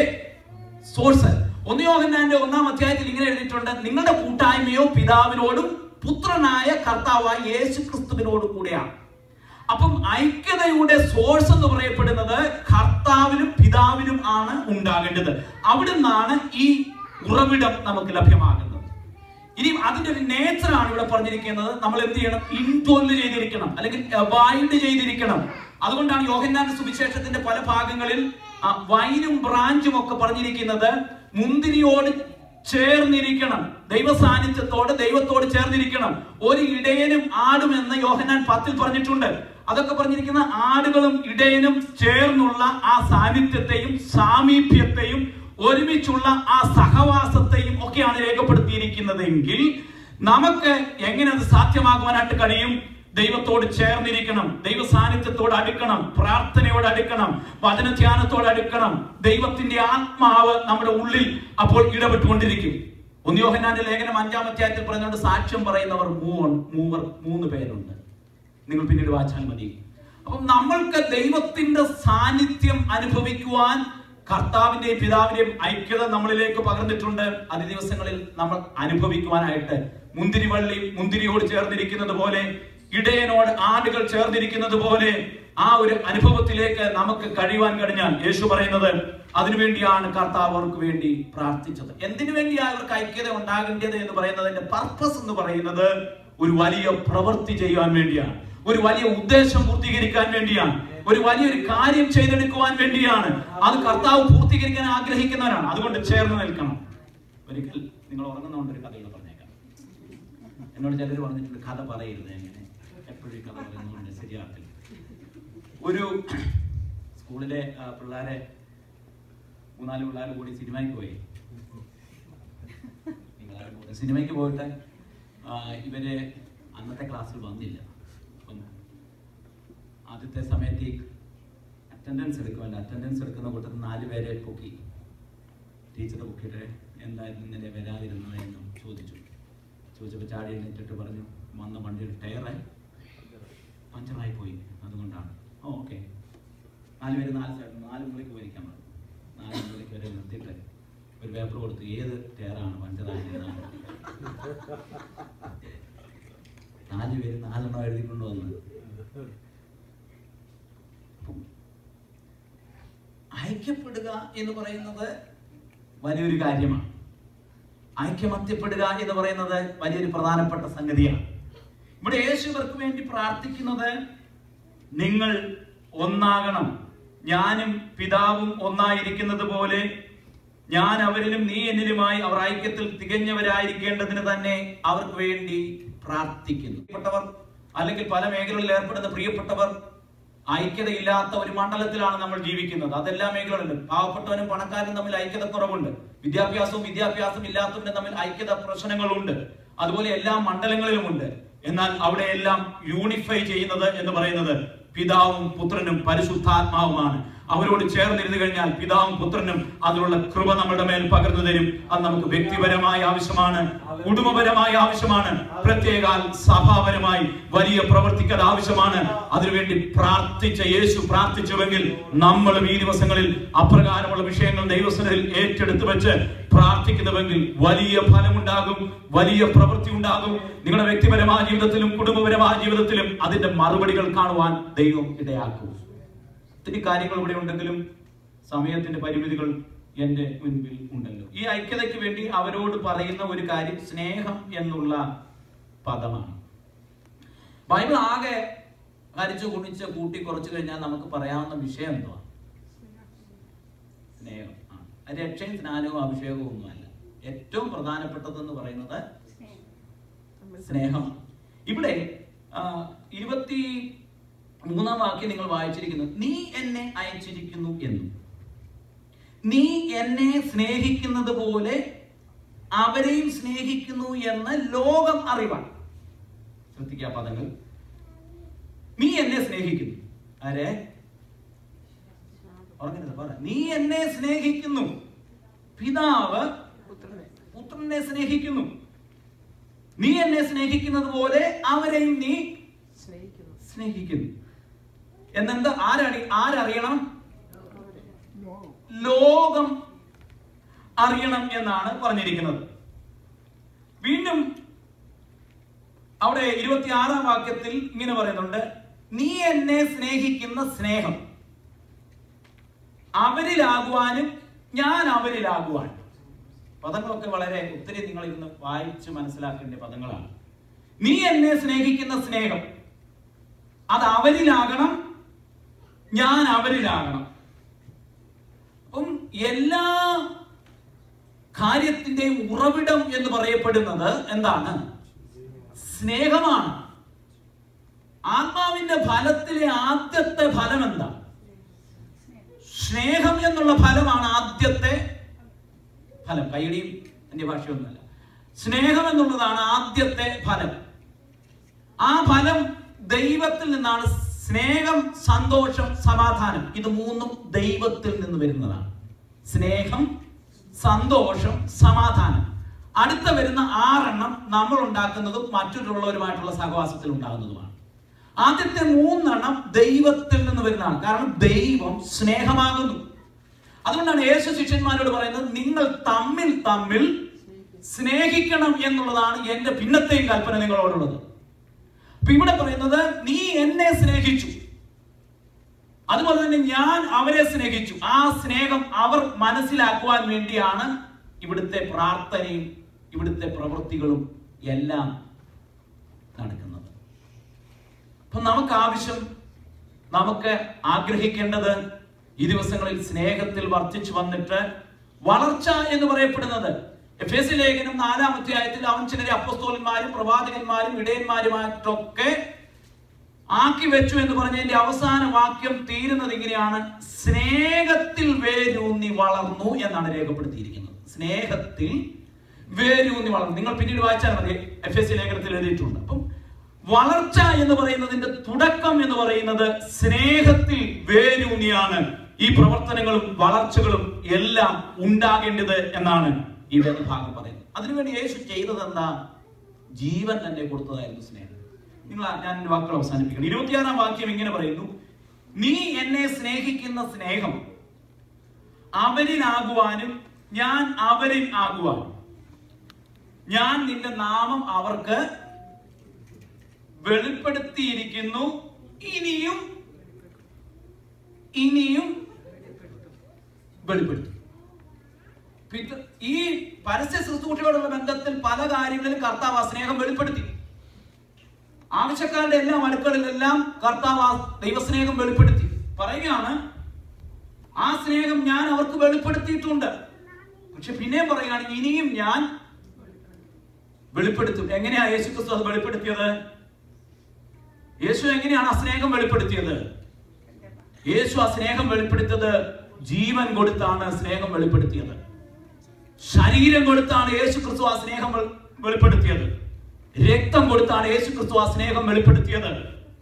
സോഴ്സ്. ഒന്ന് യോഹന്നാന്റെ ഒന്നാം അധ്യായത്തിൽ ഇങ്ങനെ എഴുതിയിട്ടുണ്ട്, നിങ്ങളുടെ കൂട്ടായ്മയോ പിതാവിനോടും പുത്രനായ കർത്താവായ യേശു ക്രിസ്തുവിനോടും കൂടെയാണ്. അപ്പം ഐക്യതയുടെ സോഴ്സ് എന്ന് പറയപ്പെടുന്നത് കർത്താവിലും പിതാവിലും ആണ് ഉണ്ടാകേണ്ടത്. അവിടെ നിന്നാണ് ഈ ഉറവിടം നമുക്ക് ലഭ്യമാകുന്നത്. ഇനി അതിന്റെ ഒരു നേച്ചറാണ് ഇവിടെ പറഞ്ഞിരിക്കുന്നത്. നമ്മൾ എന്ത് ചെയ്യണം? ഇൻഡ്വെൽ ചെയ്തിരിക്കണം, അല്ലെങ്കിൽ അബൈഡ് ചെയ്തിരിക്കണം. അതുകൊണ്ടാണ് യോഹന്നാന്റെ സുവിശേഷത്തിന്റെ പല ഭാഗങ്ങളിൽ വൈനും ബ്രാഞ്ചും ഒക്കെ പറഞ്ഞിരിക്കുന്നത് മുന്തിരിയോട് ചേർന്നിരിക്കണം, ദൈവ സാന്നിധ്യത്തോട് ദൈവത്തോട് ചേർന്നിരിക്കണം. ഒരു ഇടയനും ആടും എന്ന് യോഹന്നാൻ പത്തിൽ പറഞ്ഞിട്ടുണ്ട്. അതൊക്കെ പറഞ്ഞിരിക്കുന്ന ആടുകളും ഇടയനും ചേർന്നുള്ള ആ സാന്നിധ്യത്തെയും സാമീപ്യത്തെയും ഒരുമിച്ചുള്ള ആ സഹവാസത്തെയും ഒക്കെയാണ് രേഖപ്പെടുത്തിയിരിക്കുന്നതെങ്കിൽ നമുക്ക് എങ്ങനെ അത് സാധ്യമാകുവാനായിട്ട് കഴിയും? ദൈവത്തോട് ചേർന്നിരിക്കണം, ദൈവ സാന്നിധ്യത്തോട് അടുക്കണം, പ്രാർത്ഥനയോട് അടുക്കണം, വചനധ്യാനത്തോട് അടുക്കണം. ദൈവത്തിന്റെ ആത്മാവ് നമ്മുടെ ഉള്ളിൽ അപ്പോൾ ഇടപെട്ടുകൊണ്ടിരിക്കും. ഒന്ന് യോഹന്നാന്റെ ലേഖനം അഞ്ചാം അധ്യായത്തിൽ പറഞ്ഞുകൊണ്ട് സാക്ഷ്യം പറയുന്നവർ മൂവർ മൂന്ന് പേരുണ്ട്. നിങ്ങൾ പിന്നീട് വായിച്ചാൽ മതി. അപ്പം നമ്മൾക്ക് ദൈവത്തിന്റെ സാന്നിധ്യം അനുഭവിക്കുവാൻ കർത്താവിന്റെയും പിതാവിന്റെയും ഐക്യത നമ്മളിലേക്ക് പകർന്നിട്ടുണ്ട്. അതി ദിവസങ്ങളിൽ നമ്മൾ അനുഭവിക്കുവാനായിട്ട് മുന്തിരിവള്ളി മുന്തിരിയോട് ചേർന്നിരിക്കുന്നത് പോലെ, ഇടയനോട് ആടുകൾ ചേർന്നിരിക്കുന്നത് പോലെ ആ ഒരു അനുഭവത്തിലേക്ക് നമുക്ക് കഴിയുവാൻ കഴിഞ്ഞാൽ, യേശു പറയുന്നത് അതിനുവേണ്ടിയാണ് കർത്താവ് അവർക്ക് വേണ്ടി പ്രാർത്ഥിച്ചത്. എന്തിനു വേണ്ടിയാണ് അവർക്ക് ഐക്യത ഉണ്ടാകേണ്ടത് എന്ന് പറയുന്നതിന്റെ പർപ്പസ് എന്ന് പറയുന്നത് ഒരു വലിയ പ്രവൃത്തി ചെയ്യുവാൻ വേണ്ടിയാണ്, ഒരു വലിയ ഉദ്ദേശം പൂർത്തീകരിക്കാൻ വേണ്ടിയാണ്, ഒരു വലിയൊരു കാര്യം ചെയ്തെടുക്കുവാൻ വേണ്ടിയാണ്. അത് കർത്താവ് പൂർത്തീകരിക്കാൻ ആഗ്രഹിക്കുന്നവരാണ്. അതുകൊണ്ട് ചേർന്ന് നിൽക്കണം. ഒരിക്കൽ നിങ്ങൾ ഉറങ്ങുന്നതുകൊണ്ട് ഒരു കഥകൾ പറഞ്ഞേക്കാം. എന്നോട് ചിലർ പറഞ്ഞിട്ടുണ്ട് കഥ പറയരുത്, എങ്ങനെ എപ്പോഴും കഥ പറയുന്നതുകൊണ്ട് ശരിയാക്കില്ല. ഒരു സ്കൂളിലെ പിള്ളേരെ മൂന്നാല് പിള്ളേർ കൂടി സിനിമയ്ക്ക് പോയി. സിനിമയ്ക്ക് പോയിട്ട് ഇവര് അന്നത്തെ ക്ലാസ്സിൽ വന്നില്ല. അപ്പം ആദ്യത്തെ സമയത്ത് ഈ അറ്റൻഡൻസ് എടുക്കുമല്ലോ, അറ്റൻഡൻസ് എടുക്കുന്ന കൂട്ടത്തിൽ നാല് പേരെ പൊക്കി ടീച്ചർ പൊക്കിയിട്ട് എന്തായിരുന്നു ഇന്നലെ വരാതിരുന്നത് എന്നും ചോദിച്ചു. ചോദിച്ചപ്പോൾ ചാടി എഴുന്നേറ്റിട്ട് പറഞ്ഞു, വന്ന വണ്ടിയുടെ ടയറ് പഞ്ചറായി പോയി, അതുകൊണ്ടാണ്. Oh okay. നാല് പേര് നാല് സൈഡ് നാല് മുറിക്ക് പോയിരിക്കാൻ പറഞ്ഞു. നാല് മുറിക്ക് വരെ നിർത്തിയിട്ട് ഒരു പേപ്പർ കൊടുത്തു, ഏത് ടയറാണ് പഞ്ചറായതാണ്. നാല് പേര് നാലെണ്ണം എഴുതിക്കൊണ്ട് വന്നത്. ഐക്യപ്പെടുക എന്ന് പറയുന്നത് വലിയൊരു കാര്യമാണ്. ഐക്യമത്യപ്പെടുക എന്ന് പറയുന്നത് വലിയൊരു പ്രധാനപ്പെട്ട സംഗതിയാണ്. ഇവിടെ യേശു ഇവർക്ക് വേണ്ടി പ്രാർത്ഥിക്കുന്നത്, നിങ്ങൾ ഒന്നാകണം, ഞാനും പിതാവും ഒന്നായിരിക്കുന്നത് പോലെ ഞാൻ അവരിലും നീ എന്നിലുമായി അവർ ഐക്യത്തിൽ തികഞ്ഞവരായിരിക്കേണ്ടതിന് തന്നെ അവർക്ക് വേണ്ടി പ്രാർത്ഥിക്കുന്നു. പ്രിയപ്പെട്ടവർ, അല്ലെങ്കിൽ പല മേഖലകളിൽ ഏർപ്പെടുന്ന പ്രിയപ്പെട്ടവർ, ഐക്യതയില്ലാത്ത ഒരു മണ്ഡലത്തിലാണ് നമ്മൾ ജീവിക്കുന്നത്. അതെല്ലാ മേഖലകളിലും പാവപ്പെട്ടവനും പണക്കാരനും തമ്മിൽ ഐക്യത കുറവുണ്ട്. വിദ്യാഭ്യാസവും വിദ്യാഭ്യാസം ഇല്ലാത്തവരും തമ്മിൽ ഐക്യത പ്രശ്നങ്ങളുണ്ട്. അതുപോലെ എല്ലാ മണ്ഡലങ്ങളിലുമുണ്ട്. എന്നാൽ അവിടെയെല്ലാം യൂണിഫൈ ചെയ്യുന്നത് എന്ന് പറയുന്നത് പിതാവും പുത്രനും പരിശുദ്ധാത്മാവുമാണ്. അവരോട് ചേർന്നിരുന്നു കഴിഞ്ഞാൽ പിതാവും പുത്രനും അതിനുള്ള കൃപ നമ്മുടെ മേൽ പകർന്നു തരും. അത് നമുക്ക് വ്യക്തിപരമായ ആവശ്യമാണ്, കുടുംബപരമായ ആവശ്യമാണ്, പ്രത്യേകാൽ സഭാപരമായി വലിയ പ്രവർത്തിക്കൽ ആവശ്യമാണ്. അതിനുവേണ്ടി പ്രാർത്ഥിച്ച യേശു പ്രാർത്ഥിച്ചുവെങ്കിൽ നമ്മളും ഈ ദിവസങ്ങളിൽ അപ്രകാരമുള്ള വിഷയങ്ങൾ ദൈവസന്നിധിയിൽ ഏറ്റെടുത്ത് വെച്ച് പ്രാർത്ഥിക്കുന്നുവെങ്കിൽ വലിയ ഫലമുണ്ടാകും, വലിയ പ്രവൃത്തി ഉണ്ടാകും. നിങ്ങളുടെ വ്യക്തിപരമായ ജീവിതത്തിലും കുടുംബപരമായ ജീവിതത്തിലും അതിന്റെ മറുപടികൾ കാണുവാൻ ദൈവം ഇടയാക്കും. ഒത്തിരി കാര്യങ്ങൾ ഇവിടെ ഉണ്ടെങ്കിലും സമയത്തിന്റെ പരിമിതികൾ എന്റെ മുൻപിൽ ഉണ്ടല്ലോ. ഈ ഐക്യതയ്ക്ക് വേണ്ടി അവരോട് പറയുന്ന ഒരു കാര്യം സ്നേഹം എന്നുള്ള പദമാണ്. ബൈബിൾ ആകെ ഹരിച്ചു കുണിച്ച് കൂട്ടി കുറച്ചു കഴിഞ്ഞാൽ നമുക്ക് പറയാവുന്ന വിഷയം എന്തുവാ? സ്നേഹം. ആ രക്ഷയും സ്നാനവും അഭിഷേകവും ഒന്നുമല്ല. ഏറ്റവും പ്രധാനപ്പെട്ടതെന്ന് പറയുന്നത് സ്നേഹം. ഇവിടെ ഇരുപത്തി മൂന്നാം വാക്യം നിങ്ങൾ വായിച്ചിരിക്കുന്നു, നീ എന്നെ അയച്ചിരിക്കുന്നു എന്നും നീ എന്നെ സ്നേഹിക്കുന്നത് പോലെ അവരെയും സ്നേഹിക്കുന്നു എന്ന് ലോകം അറിവാൻ. ശ്രദ്ധിക്കുക പദങ്ങൾ. നീ എന്നെ സ്നേഹിക്കുന്നു. ആരെ? പറഞ്ഞത് പറ. നീ എന്നെ സ്നേഹിക്കുന്നു. പിതാവ് പുത്രനെ സ്നേഹിക്കുന്നു. നീ എന്നെ സ്നേഹിക്കുന്നത് പോലെ അവരെയും നീ സ്നേഹിക്കുന്നു. എന്നെന്താ? ആരറി ആരറിയണം? ലോകം അറിയണം എന്നാണ് പറഞ്ഞിരിക്കുന്നത്. വീണ്ടും അവിടെ ഇരുപത്തിയാറാം വാക്യത്തിൽ ഇങ്ങനെ പറയുന്നുണ്ട്, നീ എന്നെ സ്നേഹിക്കുന്ന സ്നേഹം അവരിലാകുവാനും ഞാൻ അവരിലാകുവാനും. പദങ്ങളൊക്കെ വളരെ ഒത്തിരി നിങ്ങൾ ഇന്ന് വായിച്ച് മനസ്സിലാക്കേണ്ട പദങ്ങളാണ്. നീ എന്നെ സ്നേഹിക്കുന്ന സ്നേഹം അത് അവരിലാകണം, ഞാൻ അവരിലാകണം. അപ്പം എല്ലാ കാര്യത്തിന്റെയും ഉറവിടം എന്ന് പറയപ്പെടുന്നത് എന്താണ്? സ്നേഹമാണ്. ആത്മാവിന്റെ ഫലത്തിലെ ആദ്യത്തെ ഫലം എന്താ? സ്നേഹം എന്നുള്ള ഫലമാണ് ആദ്യത്തെ ഫലം. കൈയുടെയും എന്റെ ഭാഷയൊന്നുമല്ല. സ്നേഹം എന്നുള്ളതാണ് ആദ്യത്തെ ഫലം. ആ ഫലം ദൈവത്തിൽ നിന്നാണ്. സ്നേഹം, സന്തോഷം, സമാധാനം, ഇത് മൂന്നും ദൈവത്തിൽ നിന്ന് വരുന്നതാണ്. സ്നേഹം, സന്തോഷം, സമാധാനം. അടുത്ത വരുന്ന ആറെണ്ണം നമ്മൾ ഉണ്ടാക്കുന്നതും മറ്റുള്ളവരുമായിട്ടുള്ള സഹവാസത്തിൽ ഉണ്ടാകുന്നതുമാണ്. ആദ്യത്തെ മൂന്നെണ്ണം ദൈവത്തിൽ നിന്ന് വരുന്നതാണ്. കാരണം ദൈവം സ്നേഹമാകുന്നു. അതുകൊണ്ടാണ് യേശു ശിഷ്യന്മാരോട് പറയുന്നത്, നിങ്ങൾ തമ്മിൽ തമ്മിൽ സ്നേഹിക്കണം എന്നുള്ളതാണ് എന്റെ പിന്നത്തെയും കൽപ്പന നിങ്ങളോടുള്ളത്. അപ്പൊ ഇവിടെ പറയുന്നത്, നീ എന്നെ സ്നേഹിച്ചു, അതുപോലെ തന്നെ ഞാൻ അവരെ സ്നേഹിച്ചു. ആ സ്നേഹം അവർ മനസ്സിലാക്കുവാൻ വേണ്ടിയാണ് ഇവിടുത്തെ പ്രാർത്ഥനയും ഇവിടുത്തെ പ്രവൃത്തികളും എല്ലാം നടക്കുന്നത്. അപ്പൊ നമുക്ക് ആവശ്യം, നമുക്ക് ആഗ്രഹിക്കേണ്ടത് ഈ ദിവസങ്ങളിൽ സ്നേഹത്തിൽ വർദ്ധിച്ചു വന്നിട്ട് വളർച്ച എന്ന് പറയപ്പെടുന്നത്. എഫേസ്യ ലേഖനം നാലാം അധ്യായത്തിൽ അവൻ ചിലരെ അപ്പോസ്തലന്മാരും പ്രവാചകന്മാരും ഇടയന്മാരുമായിട്ടൊക്കെ ആക്കി വെച്ചു എന്ന് പറഞ്ഞതിന്റെ അവസാന വാക്യം തീരുന്നത് ഇങ്ങനെയാണ്, സ്നേഹത്തിൽ വേരൂന്നി വളർന്നു എന്നാണ് രേഖപ്പെടുത്തിയിരിക്കുന്നത്. സ്നേഹത്തിൽ വേരൂന്നി വളർന്നു. നിങ്ങൾ പിന്നീട് വായിച്ചാൽ മതി, എഫേസ്യ ലേഖനത്തിൽ എഴുതിയിട്ടുണ്ട്. അപ്പം വളർച്ച എന്ന് പറയുന്നതിന്റെ തുടക്കം എന്ന് പറയുന്നത് സ്നേഹത്തിൽ വേരൂന്നിയാണ് ഈ പ്രവർത്തനങ്ങളും വളർച്ചകളും എല്ലാം ഉണ്ടാകേണ്ടത് എന്നാണ് ഈ വേദഭാഗം പറയുന്നത്. അതിനുവേണ്ടി യേശു ചെയ്തത് എന്താ? ജീവൻ തന്നെ കൊടുത്തതായിരുന്നു സ്നേഹം. നിങ്ങൾ ഞാൻ എന്റെ വാക്കുകൾ അവസാനിപ്പിക്കണം. ഇരുപത്തിയാറാം വാക്യം ഇങ്ങനെ പറയുന്നു, നീ എന്നെ സ്നേഹിക്കുന്ന സ്നേഹം അവരിലാകുവാനും ഞാൻ അവരിൽ ആകുവാനും ഞാൻ നിന്റെ നാമം അവർക്ക് വെളിപ്പെടുത്തിയിരിക്കുന്നു, ഇനിയും ഇനിയും വെളിപ്പെടുത്തും. ഈ പരസ്യ ശുശ്രൂഷയോടുള്ള ബന്ധത്തിൽ പല കാര്യങ്ങളിലും കർത്താവ് ആ സ്നേഹം വെളിപ്പെടുത്തി. ആവശ്യക്കാരുടെ എല്ലാ അടുക്കളിലെല്ലാം കർത്താവ് ആ ദൈവസ്നേഹം വെളിപ്പെടുത്തി. പറയുകയാണ്, ആ സ്നേഹം ഞാൻ അവർക്ക് വെളിപ്പെടുത്തിയിട്ടുണ്ട്. പക്ഷെ പിന്നെ പറയുകയാണ്, ഇനിയും ഞാൻ വെളിപ്പെടുത്തും. എങ്ങനെയാ യേശു ക്രിസ്തു അത് വെളിപ്പെടുത്തിയത്? യേശു എങ്ങനെയാണ് ആ സ്നേഹം വെളിപ്പെടുത്തിയത്? യേശു ആ സ്നേഹം വെളിപ്പെടുത്തിയത് ജീവൻ കൊടുത്താണ് സ്നേഹം വെളിപ്പെടുത്തിയത്. ശരീരം കൊടുത്താണ് യേശു ക്രിസ്തു ആ സ്നേഹം വെളിപ്പെടുത്തിയത്. രക്തം കൊടുത്താണ് യേശു ക്രിസ്തു ആ സ്നേഹം വെളിപ്പെടുത്തിയത്.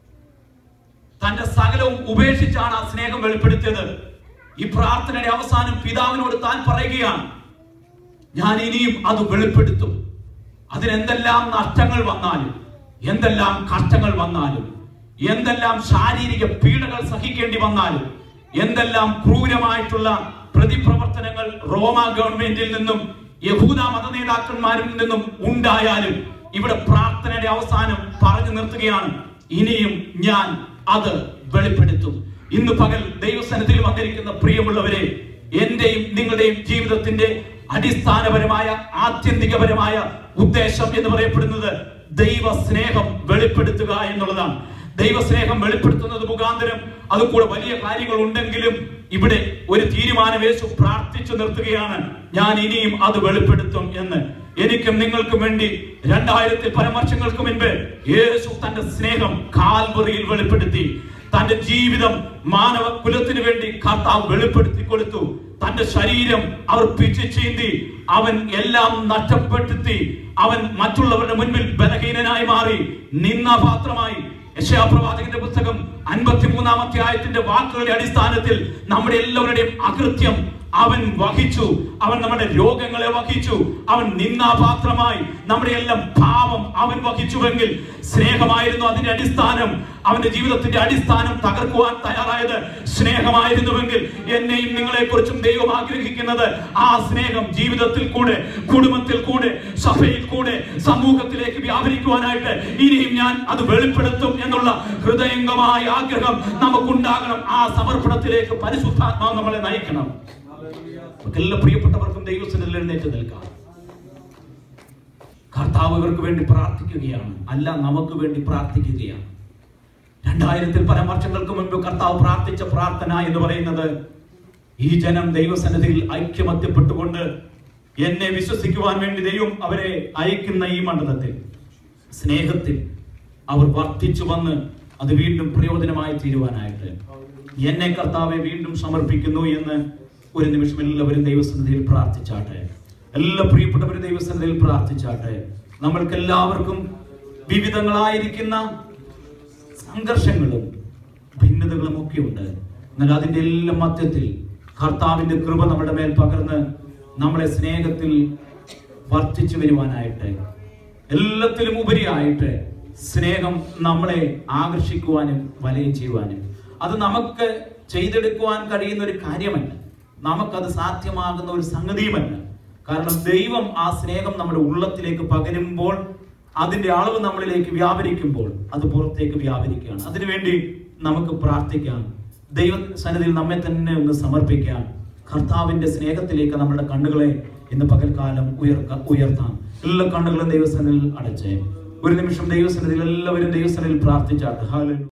തന്റെ സകലവും ഉപേക്ഷിച്ചാണ് ആ സ്നേഹം വെളിപ്പെടുത്തിയത്. ഈ പ്രാർത്ഥനയുടെ അവസാനം പിതാവിനോട് താൻ പറയുകയാണ്, ഞാൻ ഇനിയും അത് വെളിപ്പെടുത്തും. അതിനെന്തെല്ലാം നഷ്ടങ്ങൾ വന്നാലും, എന്തെല്ലാം കഷ്ടങ്ങൾ വന്നാലും, എന്തെല്ലാം ശാരീരിക പീഡകൾ സഹിക്കേണ്ടി വന്നാലും, എന്തെല്ലാം ക്രൂരമായിട്ടുള്ള പ്രതിപ്രവർത്തനങ്ങൾ റോമ ഗവൺമെന്റിൽ നിന്നും യഹൂദ മത നേതാക്കന്മാരിൽ നിന്നും ഉണ്ടായാലും, ഇവിടെ പ്രാർത്ഥനയുടെ അവസാനം പറഞ്ഞു നിർത്തുകയാണ്, ഇനിയും ഞാൻ അത് വെളിപ്പെടുത്തും. ഇന്ന് പകൽ ദൈവസന്നിധിയിൽ വന്നിരിക്കുന്ന പ്രിയമുള്ളവരെ, എന്റെയും നിങ്ങളുടെയും ജീവിതത്തിന്റെ അടിസ്ഥാനപരമായ ആത്യന്തികപരമായ ഉദ്ദേശം എന്ന് പറയപ്പെടുന്നത് ദൈവ സ്നേഹം വെളിപ്പെടുത്തുക എന്നുള്ളതാണ്. ദൈവസ്നേഹം വെളിപ്പെടുത്തുന്നത് മുഖാന്തരം അത് കൂടെ വലിയ കാര്യങ്ങൾ ഉണ്ടെങ്കിലും ഇവിടെ ഒരു തീരുമാനം യേശു പ്രാർത്ഥിച്ചു നിർത്തുകയാണ്, ഞാൻ ഇനിയും അത് വെളിപ്പെടുത്തും എന്ന്. എനിക്കും നിങ്ങൾക്കും വേണ്ടി രണ്ടായിരത്തി പല വർഷങ്ങൾക്ക് മുൻപ് യേശു തന്റെ സ്നേഹം കാൽവറിയിൽ വെളിപ്പെടുത്തി. തന്റെ ജീവിതം മാനവ കുലത്തിന് വേണ്ടി കർത്താവ് വെളിപ്പെടുത്തി കൊടുത്തു. തന്റെ ശരീരം അവർ പിച്ചു ചീന്തി, അവൻ എല്ലാം നഷ്ടപ്പെടുത്തി. അവൻ മറ്റുള്ളവരുടെ മുൻപിൽ ബലഹീനനായി മാറി, നിന്ദാപാത്രമായി. യെശയ്യാ പ്രവാചകന്റെ പുസ്തകം അൻപത്തിമൂന്നാം അധ്യായത്തിന്റെ വാക്കുകളുടെ അടിസ്ഥാനത്തിൽ നമ്മുടെ എല്ലാവരുടെയും അകൃത്യം അവൻ വഹിച്ചു. അവൻ നമ്മുടെ രോഗങ്ങളെ വഹിച്ചു. അവൻ നിന്ദാപാത്രമായി. നമ്മുടെ എല്ലാം പാപം അവൻ വഹിച്ചുവെങ്കിൽ സ്നേഹമായിരുന്നു അതിന്റെ അടിസ്ഥാനം. അവന്റെ ജീവിതത്തിന്റെ അടിസ്ഥാനം തകർക്കുവാൻ തയ്യാറായത് സ്നേഹമായിരുന്നുവെങ്കിൽ എന്നെയും നിങ്ങളെ കുറിച്ചും ദൈവം ആഗ്രഹിക്കുന്നത് ആ സ്നേഹം ജീവിതത്തിൽ കൂടെ, കുടുംബത്തിൽ കൂടെ, സഭയിൽ കൂടെ, സമൂഹത്തിലേക്ക് വ്യാപരിക്കുവാനായിട്ട് ഇനിയും ഞാൻ അത് വെളിപ്പെടുത്തും എന്നുള്ള ഹൃദയംഗമായ ആഗ്രഹം നമുക്കുണ്ടാകണം. ആ സമർപ്പണത്തിലേക്ക് പരിശുദ്ധാത്മാവ് നമ്മളെ നയിക്കണം. എല്ലാ പ്രിയപ്പെട്ടവർക്കും ദൈവസന്നിധിയിൽ എഴുന്നേറ്റ് നിൽക്കാം. കർത്താവ് ഇവർക്ക് വേണ്ടി പ്രാർത്ഥിക്കുകയാണ്, അല്ല നമുക്ക് വേണ്ടി പ്രാർത്ഥിക്കുകയാണ്. രണ്ടായിരത്തിൽ പല വർഷങ്ങൾക്ക് മുൻപ് കർത്താവ് പ്രാർത്ഥിച്ച പ്രാർത്ഥന എന്ന് പറയുന്നത്, ഈ ജനം ദൈവസന്നിധിയിൽ ഐക്യമത്യപ്പെട്ടുകൊണ്ട് എന്നെ വിശ്വസിക്കുവാൻ വേണ്ടി ദൈവം അവരെ അയക്കുന്ന ഈ മണ്ഡലത്തിൽ സ്നേഹത്തിൽ അവർ വർദ്ധിച്ചു വന്ന് അത് വീണ്ടും പ്രയോജനമായി തീരുവാനായിട്ട് എന്നെ കർത്താവെ വീണ്ടും സമർപ്പിക്കുന്നു എന്ന് ഒരു നിമിഷം എല്ലാവരും ദൈവസന്നിധിയിൽ പ്രാർത്ഥിച്ചാട്ടെ. എല്ലാ പ്രിയപ്പെട്ടവരും ദൈവസന്നിധിയിൽ പ്രാർത്ഥിച്ചാട്ടെ. നമ്മൾക്ക് എല്ലാവർക്കും വിവിധങ്ങളായിരിക്കുന്ന സംഘർഷങ്ങളും ഭിന്നതകളും ഒക്കെ ഉണ്ട്. എന്നാൽ അതിന്റെ എല്ലാം മധ്യത്തിൽ കർത്താവിന്റെ കൃപ നമ്മുടെ മേൽ പകർന്ന് നമ്മളെ സ്നേഹത്തിൽ വർദ്ധിച്ചു വരുവാനായിട്ട്, എല്ലാത്തിലും ഉപരിയായിട്ട് സ്നേഹം നമ്മളെ ആകർഷിക്കുവാനും വലയം ചെയ്യുവാനും, അത് നമുക്ക് ചെയ്തെടുക്കുവാൻ കഴിയുന്ന ഒരു കാര്യമല്ല, നമുക്കത് സാധ്യമാകുന്ന ഒരു സംഗതിയുമല്ല. കാരണം ദൈവം ആ സ്നേഹം നമ്മുടെ ഉള്ളത്തിലേക്ക് പകരുമ്പോൾ, അതിന്റെ അളവ് നമ്മളിലേക്ക് വ്യാപരിക്കുമ്പോൾ അത് പുറത്തേക്ക് വ്യാപരിക്കുകയാണ്. അതിനുവേണ്ടി നമുക്ക് പ്രാർത്ഥിക്കാം. ദൈവ സന്നിധിയിൽ നമ്മെ തന്നെ ഒന്ന് സമർപ്പിക്കാം. കർത്താവിന്റെ സ്നേഹത്തിലേക്ക് നമ്മുടെ കണ്ണുകളെ ഇന്ന് പകൽക്കാലം ഉയർക്ക ഉയർത്താം. എല്ലാ കണ്ണുകളും ദൈവസന്നിധിയിൽ അടച്ചേ. ഒരു നിമിഷം ദൈവസന്നിധിയിൽ എല്ലാവരും ദൈവസന്നിധിയിൽ പ്രാർത്ഥിച്ചാട്ടെ. ഹല്ലേലൂയ.